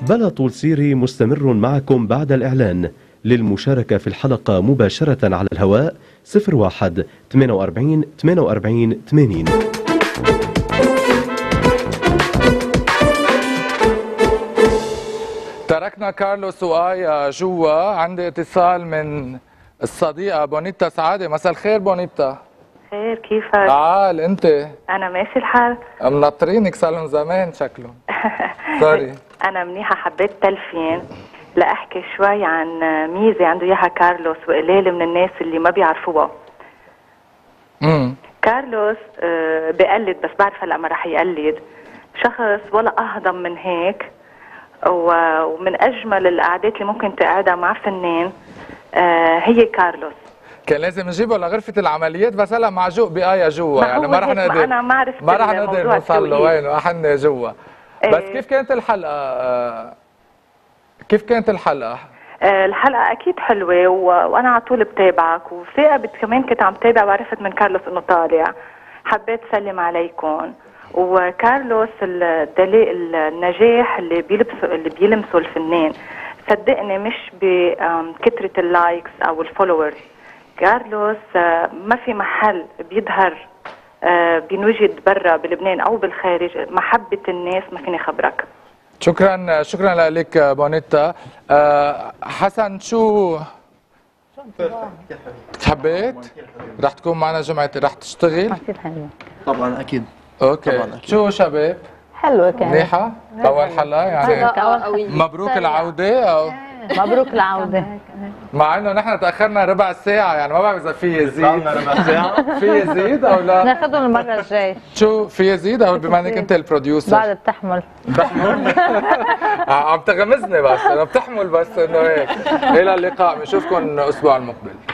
بلا طول سيري مستمر معكم بعد الإعلان. للمشاركة في الحلقة مباشرة على الهواء 01 48 48 80. تركنا كارلوس وآيا جوا. عندي اتصال من الصديقة بونيتا سعادة. مساء الخير بونيتا. خير، كيفك؟ تعال انت. أنا ماشي الحال. منطرينك صار لهم زمان شكلهم. سوري. أنا منيحة، حبيت تلفين لأحكي شوي عن ميزة عنده إياها كارلوس وقليل من الناس اللي ما بيعرفوها. كارلوس بيقلد، بس بعرف هلا ما رح يقلد. شخص ولا أهضم من هيك، ومن أجمل القعدات اللي ممكن تقعدها مع فنان هي كارلوس. كان لازم نجيبه لغرفة العمليات، بس هلا معجوق بآية جوا، يعني ما رح نقدر، أنا ما عرفت، ما رح نقدر نوصل له وينه، احنا جوا. بس كيف كانت الحلقة؟ كيف كانت الحلقة؟ الحلقة أكيد حلوة، وأنا على طول بتابعك، وثاقبت كمان كنت عم تابع وعرفت من كارلوس إنه طالع. حبيت سلم عليكم. وكارلوس دليل النجاح اللي بيلمسه الفنان، صدقني مش بكثرة اللايكس أو الفولورز. كارلوس ما في محل بيظهر بينوجد برا بلبنان أو بالخارج محبة الناس ما فيني خبرك. شكرا لك بونيتا. حسن، شو حبيت؟ رح تكون معنا جمعة، رح تشتغل؟ كثير حلوة طبعا اكيد. اوكي طبعاً أكيد. شو شباب؟ حلوة كانت منيحة؟ أول حلقة يعني مبروك العودة أو مبروك العودة. مع إنه نحن تأخرنا ربع ساعة، يعني ما بعرف إذا في يزيد. ربع ساعة. في يزيد أو لا؟ ناخذهم المرة الجاية. شو في يزيد أو بما إنك أنت البروديوسر؟ بعد بتحمل. عم تغمزني بس، أنا بتحمل بس إنه هيك. إلى اللقاء، بنشوفكم الأسبوع المقبل.